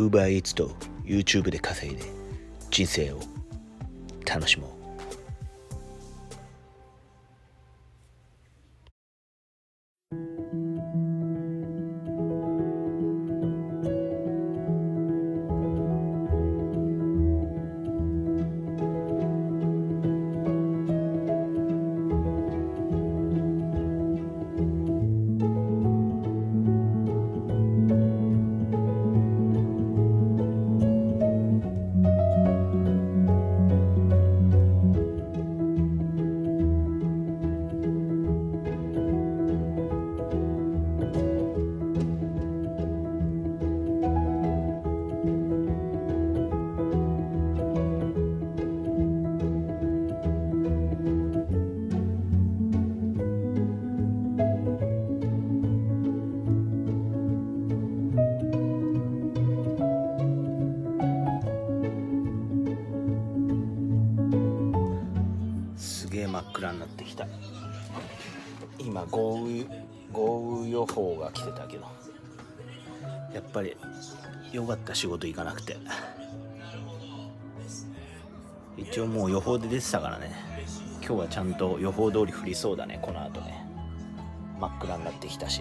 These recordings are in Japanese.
Uber Eats と YouTube で稼いで人生を楽しもう。真っ暗になってきた。今豪雨予報が来てたけど、やっぱりよかった、仕事行かなくて。一応もう予報で出てたからね、今日はちゃんと予報通り降りそうだね。この後ね、真っ暗になってきたし、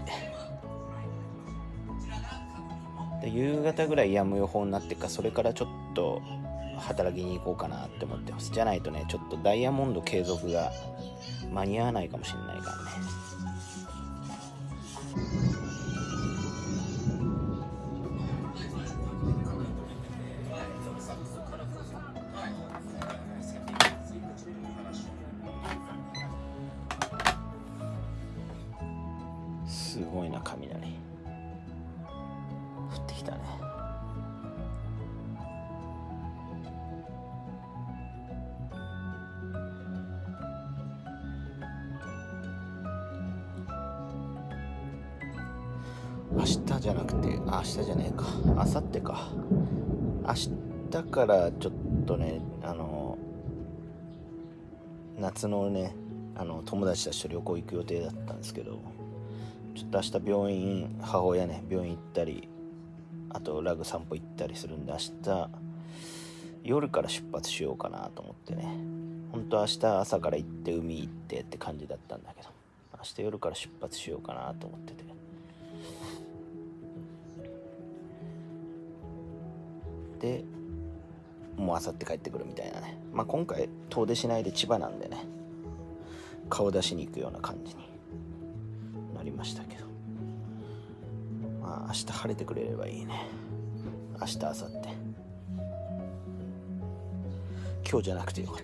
で夕方ぐらい止む予報になってか、それからちょっと働きに行こうかなって思ってます。じゃないとね、ちょっとダイヤモンド継続が間に合わないかもしれないからね。すごいな、雷降ってきたね。明日じゃなくて、明日じゃねえか、明後日か。明日からちょっとね、夏のね、友達たちと旅行行く予定だったんですけど、ちょっと明日病院、母親ね、病院行ったり、あとラグ散歩行ったりするんで、明日夜から出発しようかなと思ってね。本当は明日朝から行って海行ってって感じだったんだけど、明日夜から出発しようかなと思ってて。でもう明後日帰ってくるみたいなね。まあ今回遠出しないで千葉なんでね、顔出しに行くような感じになりましたけど、まあ明日晴れてくれればいいね。明日明後日、今日じゃなくてよかった。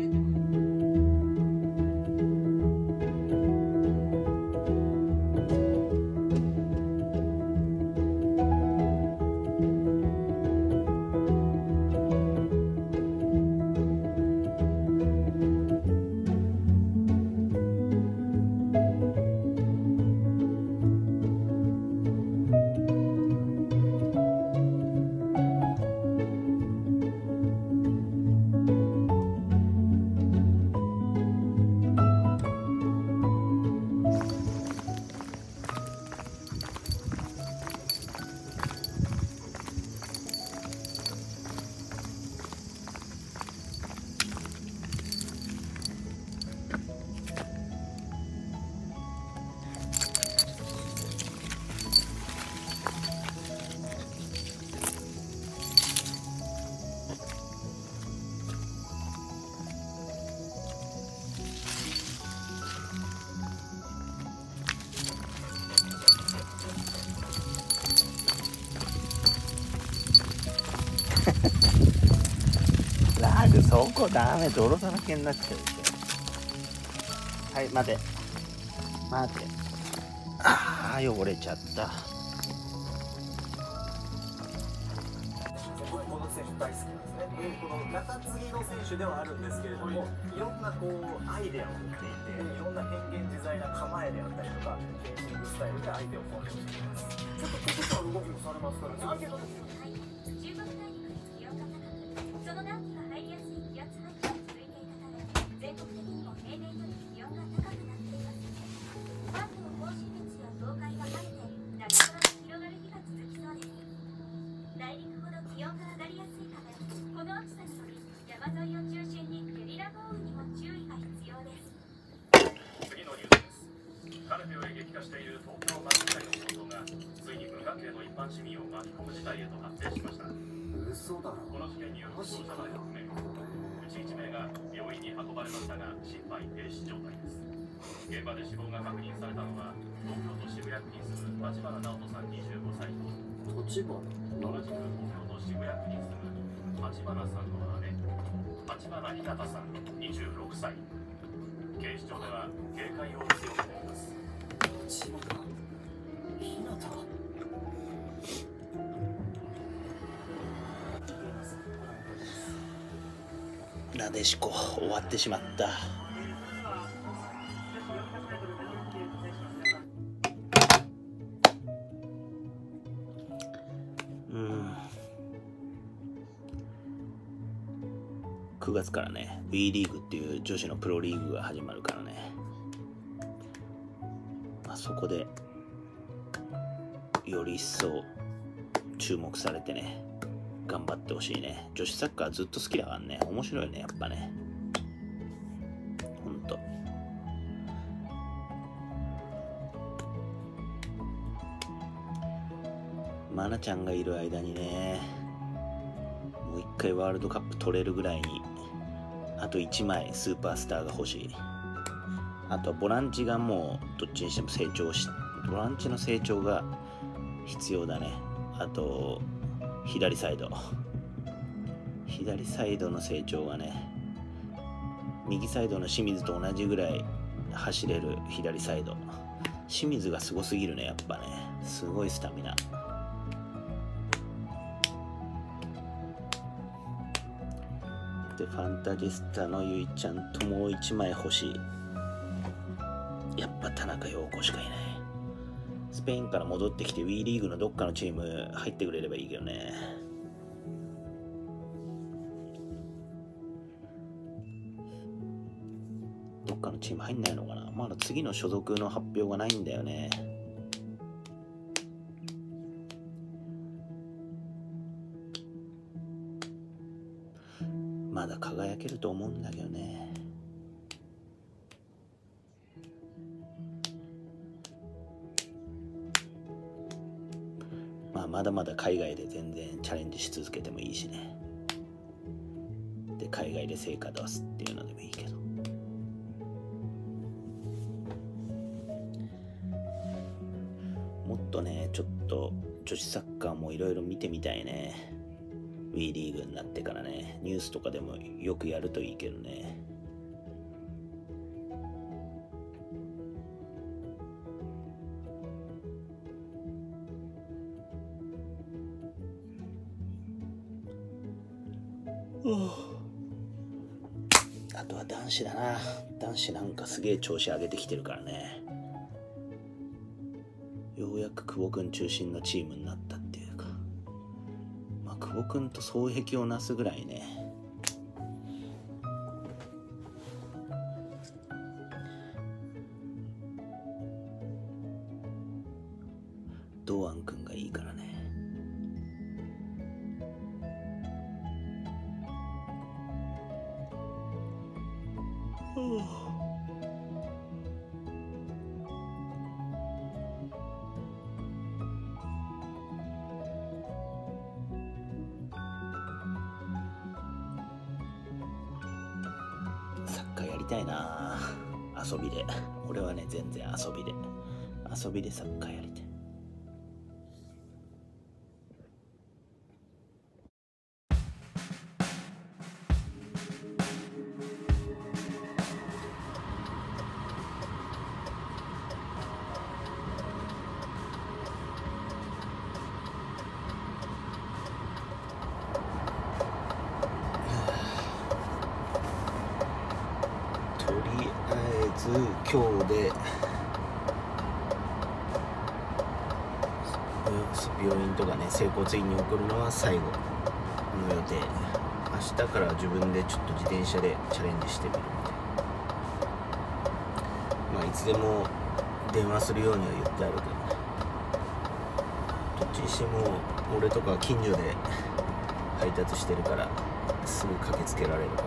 ラグそこダメ、泥だらけになっちゃうでしょ。はい、待て待て、ああ汚れちゃった。 この選手大好きなんですね。この中継ぎの選手ではあるんですけれども、いろんなこうアイデアを持っていて、いろんな変幻自在な構えであったりとか、フェンシングスタイルで相手をコントロールしています。ちょっとここから動きもされますから、だけどその暖気が入りやすい気圧配置が続いていたため、全国的にも平年より気温が高くなっています。関東甲信越や東海が晴れて夏空が広がる日が続きそうです。内陸関係の一般市民を巻き込む事態へと発展しました。 嘘だろ。 この事件による死傷者は6名、うち1名が病院に運ばれましたが心肺停止状態です。現場で死亡が確認されたのは東京都渋谷区に住む立花直人さん25歳と同じく東京都渋谷区に住む立花さんの姉、立花ひなたさん26歳。警視庁では警戒を強めています。 立花ひなた。 なでしこ終わってしまった。9月からね WE リーグっていう女子のプロリーグが始まるからね、そこでより一層注目されてね頑張ってほしいね。女子サッカーずっと好きだからね、面白いねやっぱね、ほんと。愛菜ちゃんがいる間にねもう一回ワールドカップ取れるぐらいにあと1枚スーパースターが欲しい。あとはボランチがもうどっちにしても成長し、ボランチの成長が必要だね。あと左サイドの成長がね、右サイドの清水と同じぐらい走れる左サイド。清水がすごすぎるねやっぱね、すごいスタミナ。でファンタジスタのゆいちゃんともう1枚欲しい。やっぱ田中陽子しかいない。スペインから戻ってきて WE リーグのどっかのチーム入ってくれればいいけどね。どっかのチーム入んないのかな。まだ次の所属の発表がないんだよね。まだ輝けると思うんだけどね。まだまだ海外で全然チャレンジし続けてもいいしね。で海外で成果出すっていうのでもいいけど、もっとねちょっと女子サッカーもいろいろ見てみたいね。WE リーグになってからね、ニュースとかでもよくやるといいけどね。あとは男子だな。男子なんかすげえ調子上げてきてるからね。ようやく久保くん中心のチームになったっていうか、久保くんと双璧をなすぐらいね。堂安くんがいいからね。サッカーやりたいな、遊びで。俺はね全然遊びでサッカーやりたい。とりあえず今日で病院とかね整骨院に送るのは最後の予定。明日から自分でちょっと自転車でチャレンジしてみるみたい。いつでも電話するようには言ってあるけどね。どっちにしても俺とか近所で配達してるからすぐ駆けつけられるから。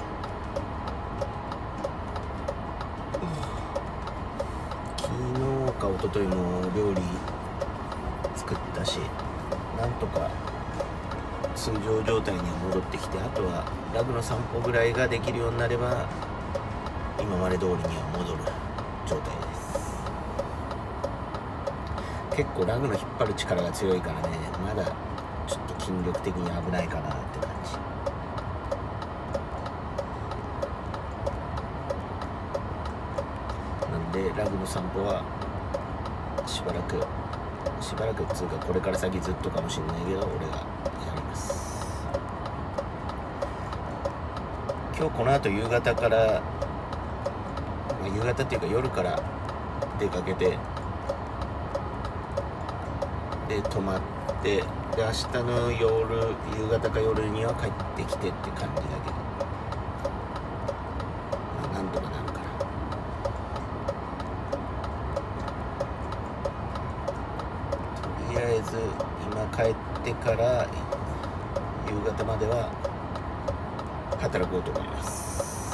昨日日一昨日も料理作ったし、なんとか通常状態には戻ってきて、あとはラグの散歩ぐらいができるようになれば今まで通りには戻る状態です。結構ラグの引っ張る力が強いからね、まだちょっと筋力的に危ないかなって感じ。なんでラグの散歩はしばらくっつうかこれから先ずっとかもしれないけど俺がやります。今日この後夕方から、夕方っていうか夜から出かけて、で泊まって、で明日の夕方か夜には帰ってきてって感じだけど、なんとかなるから。とりあえず今帰ってから夕方までは働こうと思います。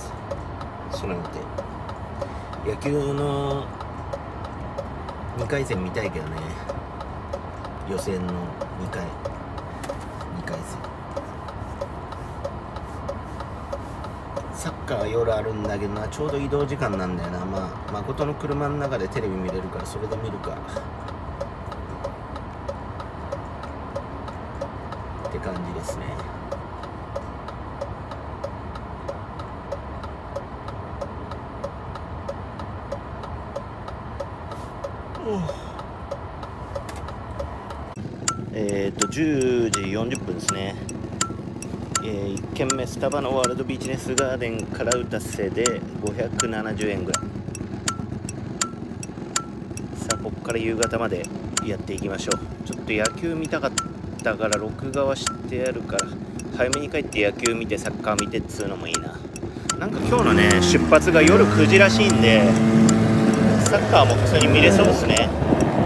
その予定。野球の2回戦見たいけどね、予選の2回戦。サッカーは夜あるんだけどな、ちょうど移動時間なんだよな。誠の車の中でテレビ見れるからそれで見るかって感じですね。10時40分ですね。1軒目スタバのワールドビジネスガーデンから打たせで570円ぐらい。さあここから夕方までやっていきましょう。ちょっと野球見たかったから録画はしてやるから、早めに帰って野球見てサッカー見てっつうのもいいな。なんか今日のね出発が夜9時らしいんで、サッカーも普通に見れそうですね。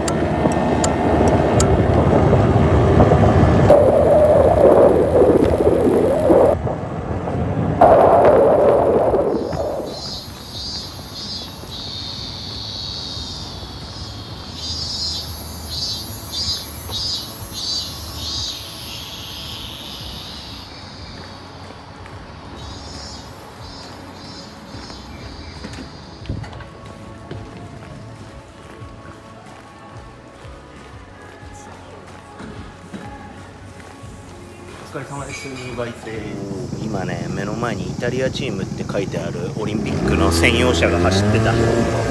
お疲れ様です。今ね目の前にイタリアチームって書いてあるオリンピックの専用車が走ってた。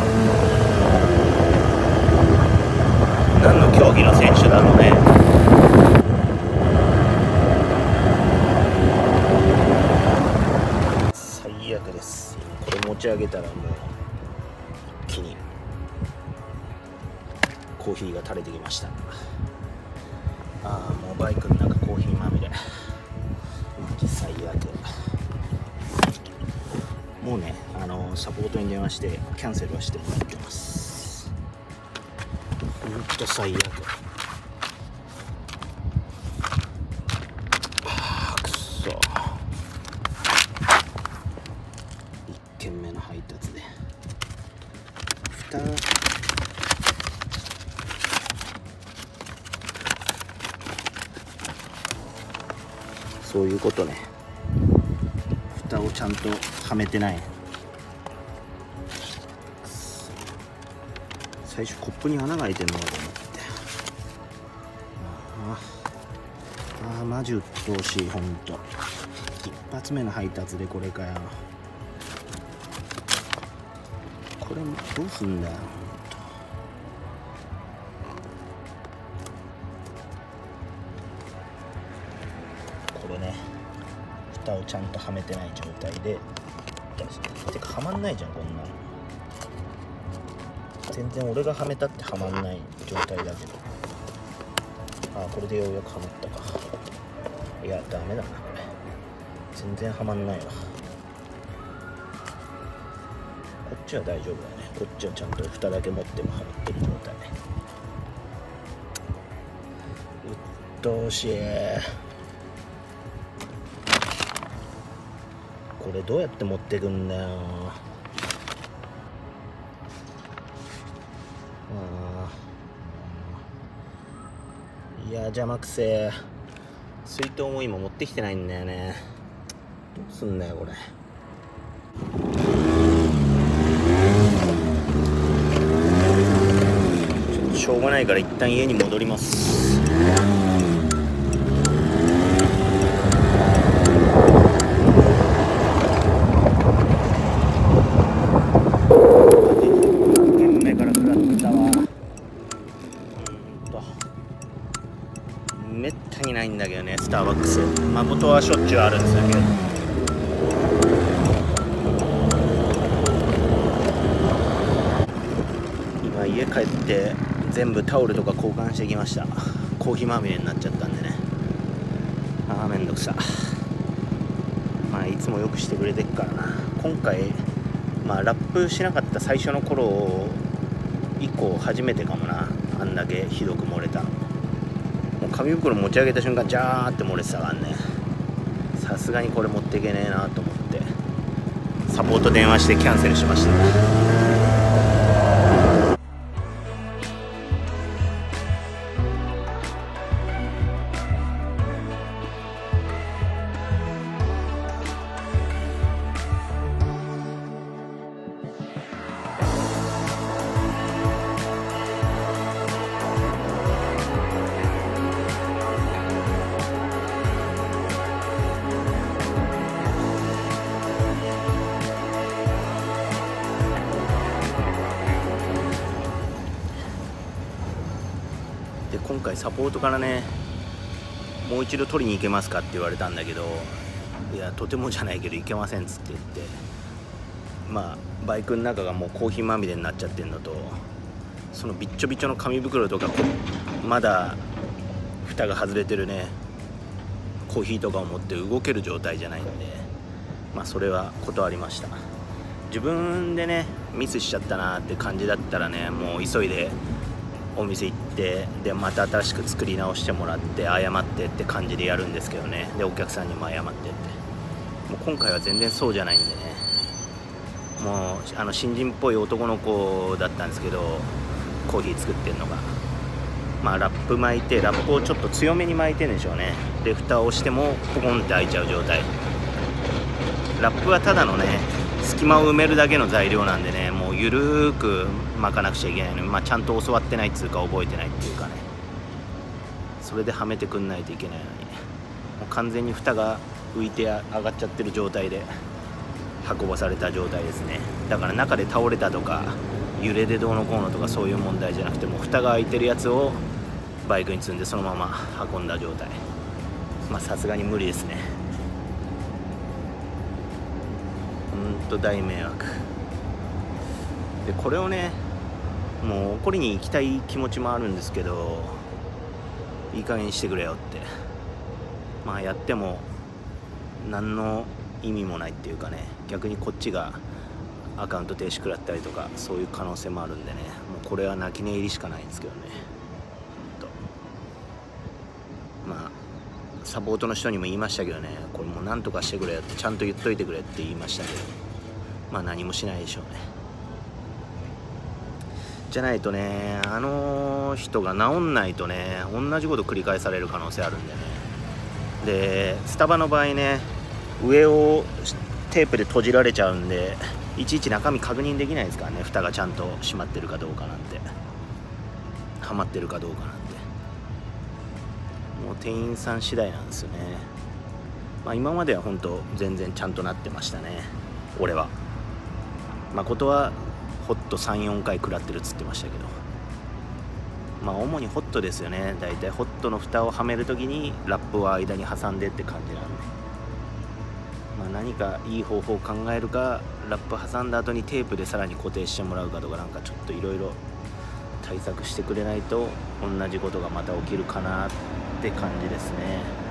何の競技の選手だろうね。最悪です。これ持ち上げたらもう一気にコーヒーが垂れてきました。もうバイクの中コーヒーまみれ。マジ最悪。もうねサポートに電話してキャンセルはしてもらってます。ほんと最悪。くそ。1軒目の配達でそういうことね。蓋をちゃんとはめてない。最初コップに穴が開いてんのかと思って。マジ鬱陶しい。ほんと一発目の配達でこれかよ。これどうすんだよ。これね、蓋をちゃんとはめてない状態で、てかはまんないじゃんこんなの。全然俺がはめたってはまんない状態だけど、これでようやくはまったか。いやダメだなこれ、全然はまんないわ。こっちは大丈夫だね。こっちはちゃんと蓋だけ持ってもはまってる状態。鬱陶しい。これどうやって持ってくんだよ。 いや邪魔くせー。水筒も今持ってきてないんだよね。どうすんだよこれ。ちょっとしょうがないから一旦家に戻ります。めったにないんだけどね、スターバックス。誠はしょっちゅうあるんですけど、今家帰って全部タオルとか交換してきました。コーヒーまみれになっちゃったんでね。ああめんどくさ。まあいつもよくしてくれてっからな。今回まあラップしなかった最初の頃以降初めてかもな、あんだけひどく漏れたの。もう紙袋持ち上げた瞬間ジャーって漏れてたからね。さすがにこれ持っていけねえなと思ってサポート電話してキャンセルしました。で今回サポートからね、もう一度取りに行けますかって言われたんだけど、いやとてもじゃないけど行けませんっつって言って、まあバイクの中がもうコーヒーまみれになっちゃってるのと、そのびっちょびちょの紙袋とかまだ蓋が外れてるねコーヒーとかを持って動ける状態じゃないんで、まあそれは断りました。自分でねミスしちゃったなって感じだったらね、もう急いでお店行って、でまた新しく作り直してもらって謝ってって感じでやるんですけどね。でお客さんにも謝ってって、もう今回は全然そうじゃないんでね、もう新人っぽい男の子だったんですけど、コーヒー作ってんのが、まあラップ巻いて、ラップをちょっと強めに巻いてるんでしょうね。で蓋を押してもポコンって開いちゃう状態。ラップはただのね隙間を埋めるだけの材料なんでね、もうゆるーく巻かなくちゃいけないのに、まあ、ちゃんと教わってないっつうか覚えてないっていうかね、それではめてくんないといけないのに、もう完全に蓋が浮いて上がっちゃってる状態で運ばされた状態ですね。だから中で倒れたとか揺れでどうのこうのとかそういう問題じゃなくて、もう蓋が開いてるやつをバイクに積んでそのまま運んだ状態。まあさすがに無理ですね。ほんと大迷惑で、これをねもう怒りに行きたい気持ちもあるんですけど、いい加減にしてくれよって、まあやっても何の意味もないっていうかね、逆にこっちがアカウント停止食らったりとかそういう可能性もあるんでね、もうこれは泣き寝入りしかないんですけどね。まあサポートの人にも言いましたけどね、これもう何とかしてくれよってちゃんと言っといてくれって言いましたけど、まあ何もしないでしょうね。じゃないとね、あの人が治んないとね同じこと繰り返される可能性あるんでね。でスタバの場合ね、上をテープで閉じられちゃうんで、いちいち中身確認できないですからね、蓋がちゃんと閉まってるかどうかなんて、はまってるかどうかなんて、もう店員さん次第なんですよね。まあ今までは本当全然ちゃんとなってましたね、俺は。誠はホット 3,4 回食らってるっつってましたけど、まあ主にホットですよね。だいたいホットの蓋をはめるときにラップを間に挟んでって感じなんで、まあ何かいい方法を考えるか、ラップ挟んだ後にテープでさらに固定してもらうかとか、なんかちょっといろいろ対策してくれないと同じことがまた起きるかなって感じですね。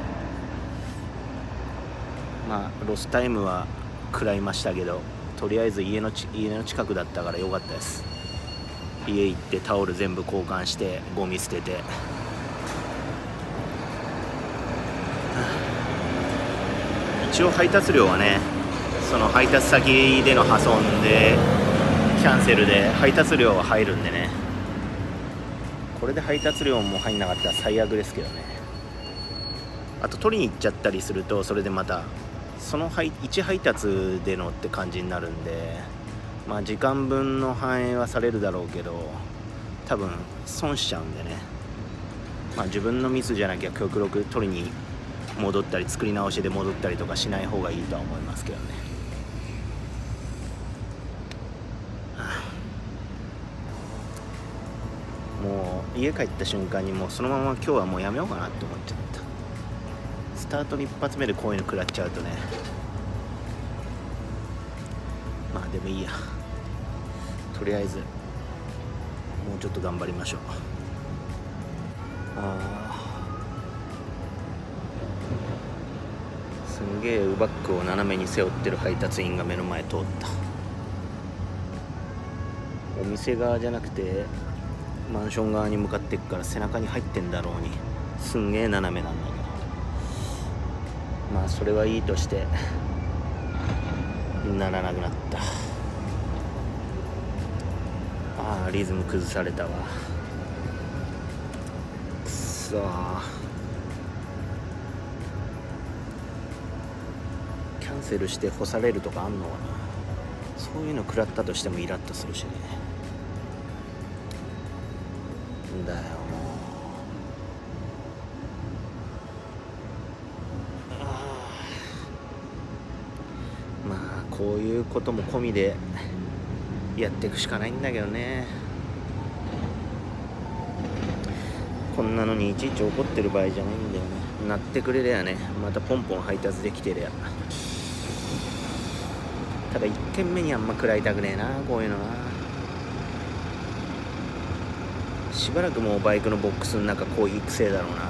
まあロスタイムは食らいましたけど、とりあえず家の近くだったから良かったです。家行ってタオル全部交換してゴミ捨てて、一応配達料はね、その配達先での破損でキャンセルで配達料は入るんでね、 これで配達料も入んなかったら最悪ですけどね。あと取りに行っちゃったりするとそれでまたその1配達でのって感じになるんで、まあ時間分の反映はされるだろうけど多分損しちゃうんでね、まあ自分のミスじゃなきゃ極力取りに戻ったり作り直しで戻ったりとかしない方がいいとは思いますけどね。もう家帰った瞬間にもうそのまま今日はもうやめようかなって思っちゃった。スタートの一発目でこういうの食らっちゃうとね、まあでもいいや、とりあえずもうちょっと頑張りましょう。すんげえウバッグを斜めに背負ってる配達員が目の前通った。お店側じゃなくてマンション側に向かっていくから背中に入ってんだろうにすんげえ斜めなんだけど、まあそれはいいとしてならなくなった。ああリズム崩されたわ。くそー、キャンセルして干されるとかあんのかな。そういうの食らったとしてもイラッとするしね。だよもう。まあこういうことも込みでやっていくしかないんだけどね。こんなのにいちいち怒ってる場合じゃないんだよね。なってくれりゃね、またポンポン配達できてりゃ。ただ1軒目にあんま食らいたくねえな、こういうのな。しばらくもうバイクのボックスの中コーヒーくせえだろうな。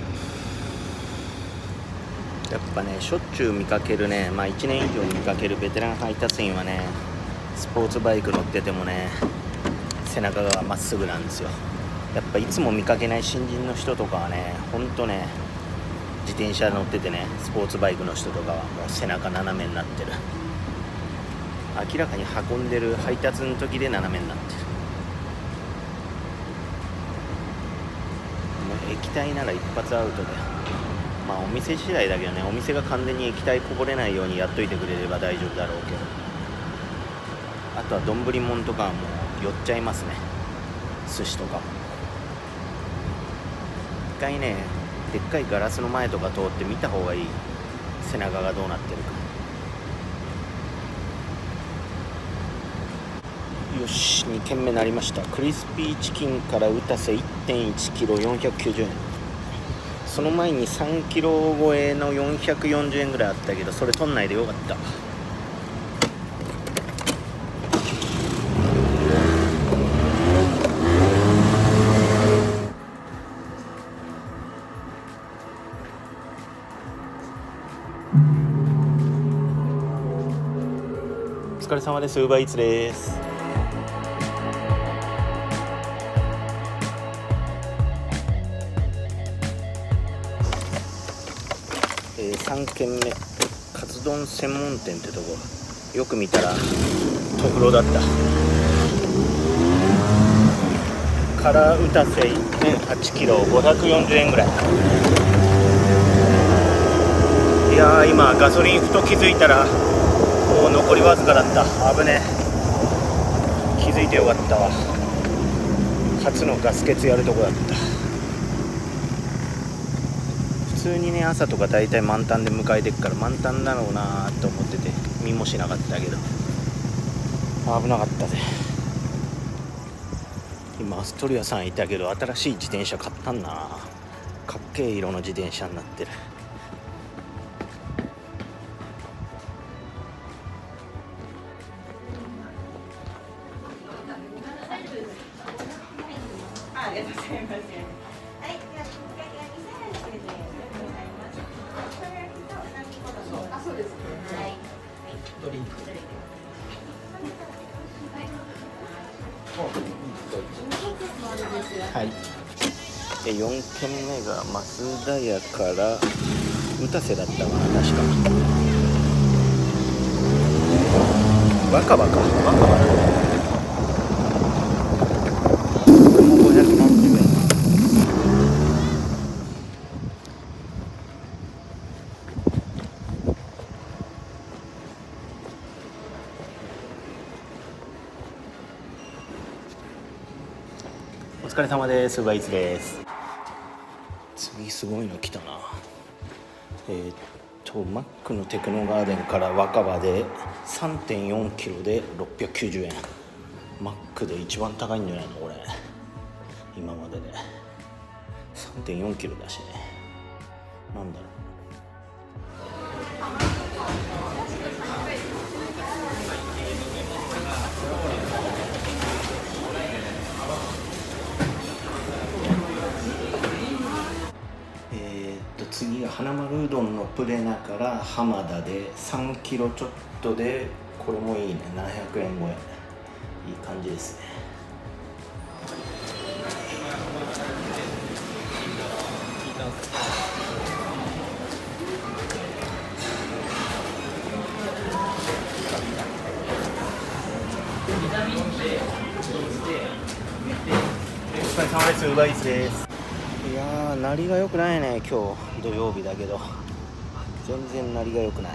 やっぱねしょっちゅう見かけるね、まあ1年以上見かけるベテラン配達員はね、スポーツバイク乗っててもね背中がまっすぐなんですよ。やっぱいつも見かけない新人の人とかはね、ほんとね自転車乗っててねスポーツバイクの人とかはもう背中斜めになってる。明らかに運んでる配達の時で斜めになってる。もう液体なら一発アウトだよ。まあお店次第だけどね、お店が完全に液体こぼれないようにやっといてくれれば大丈夫だろうけど、あとは丼もんとかはもう寄っちゃいますね。寿司とかも一回ねでっかいガラスの前とか通って見た方がいい、背中がどうなってるか。よし2軒目なりました。クリスピーチキンから打たせ 1.1 キロ490円。その前に3キロ超えの440円ぐらいあったけど、それ取んないでよかった。お疲れ様です。ウーバーイーツです。3軒目カツ丼専門店ってとこ、よく見たらトフロだった。から打たせ 1.8 キロ540円ぐらい。いやー今ガソリンふと気づいたらもう残りわずかだった。危ねえ、気づいてよかったわ。初のガス欠やるとこだった。普通にね朝とか大体満タンで迎えてくから満タンだろうなと思ってて見もしなかったけど危なかったぜ。今アストリアさんいたけど新しい自転車買ったんだな。かっけえ色の自転車になってる。 ありがとうございます。はい、ではきっかけが2000円でございます。それ焼きと何個だろう。あ、そうですね。はい。ドリンク。 はい。4軒目が増田屋から打たせだったかな、確か。若葉か。若葉。これも540円。 疲れ様です。ウーバーイーツです。次すごいの来たな。マックのテクノガーデンから若葉で 3.4 キロで690円。マックで一番高いんじゃないのこれ、今までで。 3.4 キロだしね。なんだろう。次が花丸うどんのプレナから浜田で3キロちょっとで、これもいいね。700円超え、いい感じですね。お疲れ様です。ウーバーイーツです。いやー、鳴りが良くないね。今日土曜日だけど全然鳴りが良くない。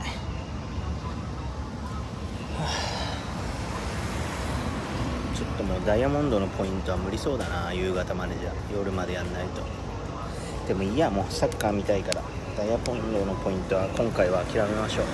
ちょっともうダイヤモンドのポイントは無理そうだな。夕方までじゃ、夜までやんないと。でもいいや、もうサッカー見たいから、ダイヤモンドのポイントは今回は諦めましょう。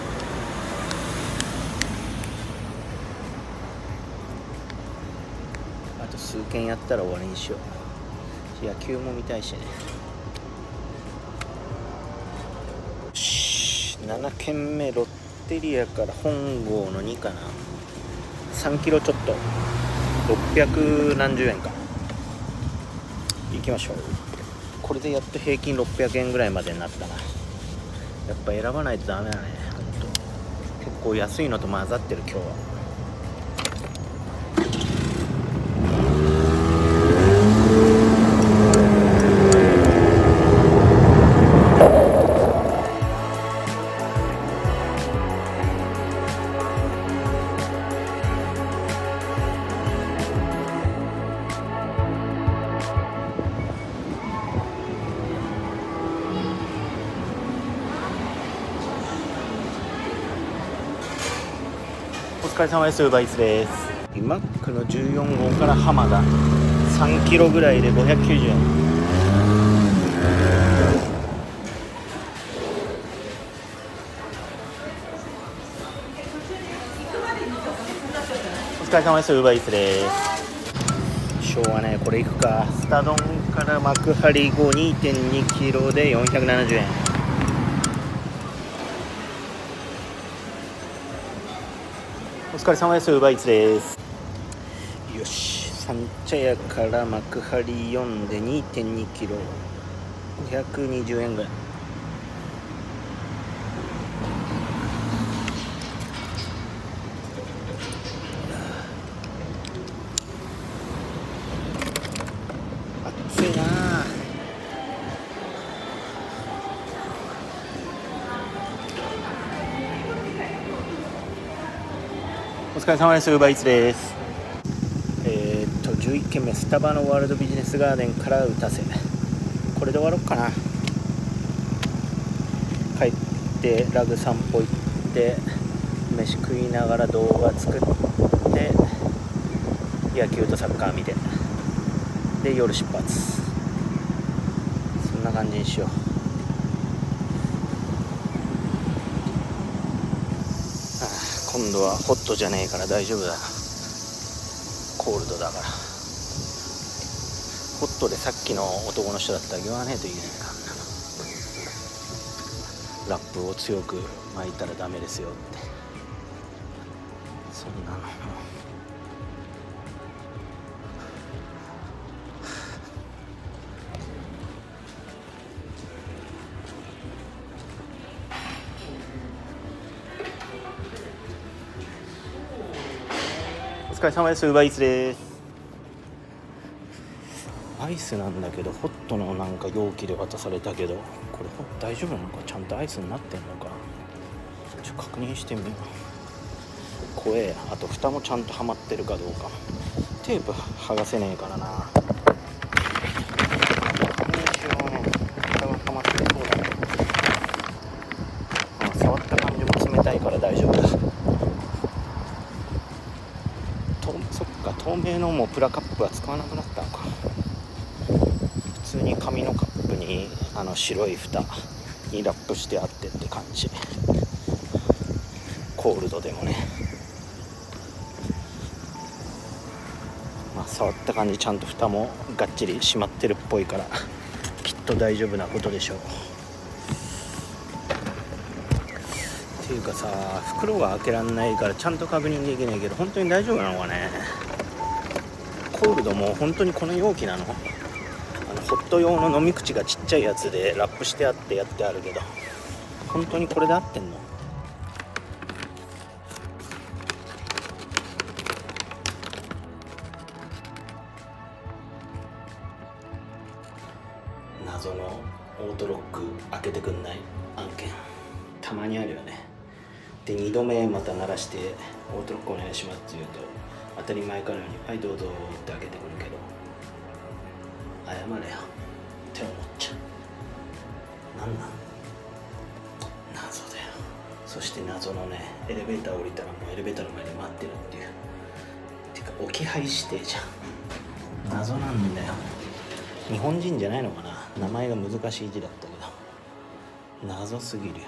あと数件やったら終わりにしよう。野球も見たいしね。7軒目ロッテリアから本郷の2かな。3キロちょっと600何十円か。行きましょう。これでやっと平均600円ぐらいまでになったな。やっぱ選ばないとダメだね。ほんと結構安いのと混ざってる今日は。お疲れ様です。ウーバーイーツです。マックの14号から浜田3キロぐらいで590円。お疲れ様です。ウーバーイーツです。しょうがね、これいくか。スタ丼から幕張後 2.2 キロで470円。お疲れ様です。ウーバーイーツです。よし、三茶屋から幕張4で 2.2 キロ520円ぐらい。暑いなあ。お疲れ様です。ウーバーイーツです。11軒目スタバのワールドビジネスガーデンから打たせ。これで終わろうかな。帰ってラグ散歩行って飯食いながら動画作って野球とサッカー見て、で夜出発。そんな感じにしよう。今度はホットじゃねえから大丈夫だ。コールドだから。ホットでさっきの男の人だったら言わねえといけないからな。ラップを強く巻いたらダメですよって。そんなのお疲れ様です。ウーバーイーツです。アイスなんだけどホットのなんか容器で渡されたけど、これ大丈夫なのか、ちゃんとアイスになってんのかちょっと確認してみよう。怖え。あと蓋もちゃんとはまってるかどうか。テープ剥がせねえからな。蓋がはまってそうだね。触った感じも冷たいから大丈夫だ。そっか、透明のもプラカップは使わなくなったのか。 通に紙のカップに白い蓋にラップしてあってって感じ。コールドでもね、まあ触った感じちゃんと蓋もがっちり閉まってるっぽいからきっと大丈夫なことでしょう。っていうかさ、袋が開けらんないからちゃんと確認できないけど本当に大丈夫なのかね。コールドも本当にこの容器なの？ホット用の飲み口がちっちゃいやつでラップしてあってやってあるけど、本当にこれで合ってんの？謎のオートロック開けてくんない案件たまにあるよね。で2度目また鳴らしてオートロックお願いしますって言うと当たり前かのようにはいどうぞって開けてくるけど、謝れよって思っちゃう。なんなん謎だよ。そして謎のね、エレベーター降りたらもうエレベーターの前に待ってるっていう、てか置き配指定じゃん。謎なんだよ。日本人じゃないのかな、名前が難しい字だったけど謎すぎるよ。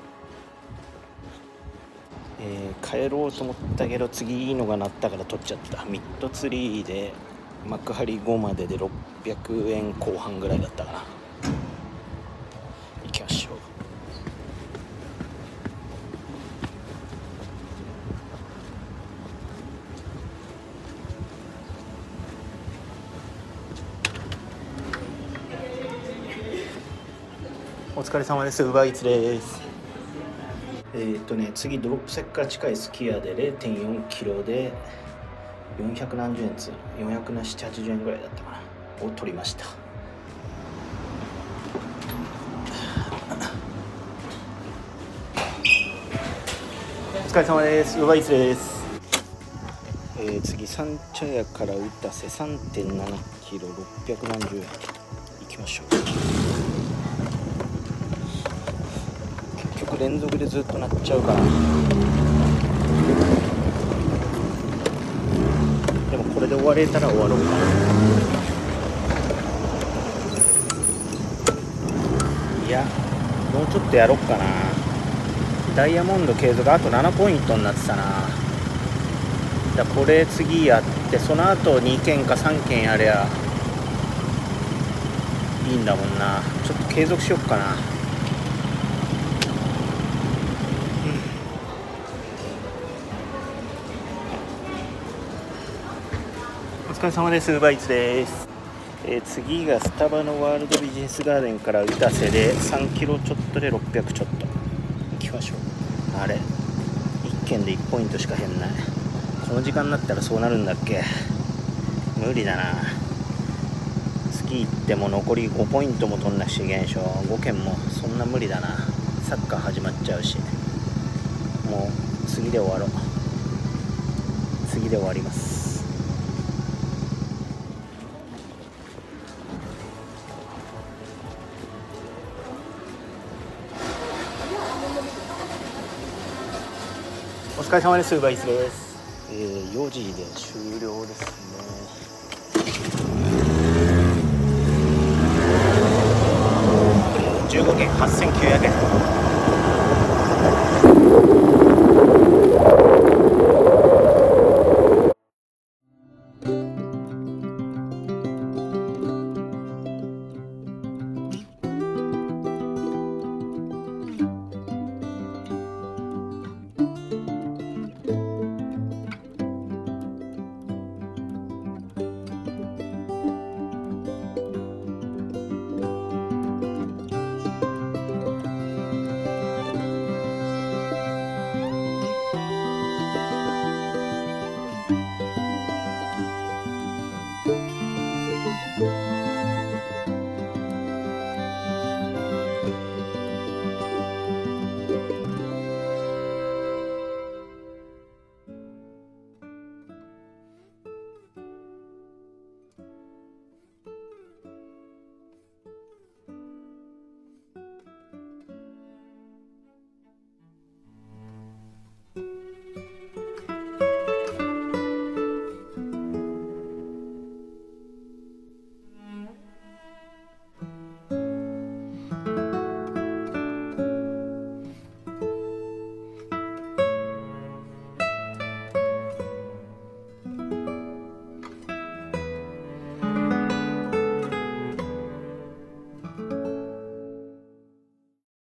帰ろうと思ったけど次いいのが鳴ったから取っちゃった。ミッドツリーで幕張5までで600円後半ぐらいだったかな。行きましょう。お疲れ様です。ウーバーイーツです。次ドロップセッカー近いすき家で 0.4 キロで400何十円つ47080円ぐらいだったかなを取りました。お疲れ様です。ウーバーイーツです。次三茶屋から打たせ 3.7 キロ600何十円行きましょう。連続でずっと鳴っちゃうから、でもこれで終われたら終わろうかな。いやもうちょっとやろっかな。ダイヤモンド継続あと7ポイントになってたな。だこれ次やってその後2件か3件やりゃいいんだもんな。ちょっと継続しよっかな。お疲れ様です。ウーバーイーツです。次がスタバのワールドビジネスガーデンから打たせで3キロちょっとで600ちょっと行きましょう。あれ1件で1ポイントしか減んない。この時間になったらそうなるんだっけ。無理だな。次行っても残り5ポイントも取んなくちゃいけないでしょ。5件もそんな無理だな。サッカー始まっちゃうし、もう次で終わろう。次で終わります。お疲れ様です。ウーバーイーツです。4時で終了ですね。15件8900円。